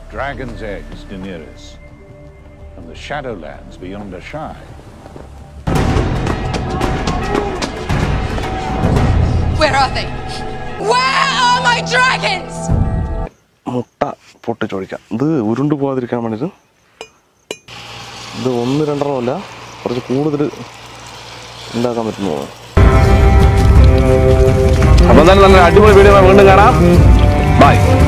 dragon's eggs near us, and the shadowlands beyond a shy. Where are they? Where are my dragons? മുട്ട പൊട്ടിച്ചൊഴിക്കാം. ഇത് ഉരുണ്ടു പോകാതിരിക്കാൻ വേണ്ടിയിട്ട് ഇത് 1-2 അല്ല കുറച്ച് കൂടുതൽ ഉണ്ടാക്കാൻ പറ്റുന്നു. അപ്പോൾ തന്നെ നല്ല അടിപൊളി വീഡിയോ വീണ്ടും കാണാം. ബൈ.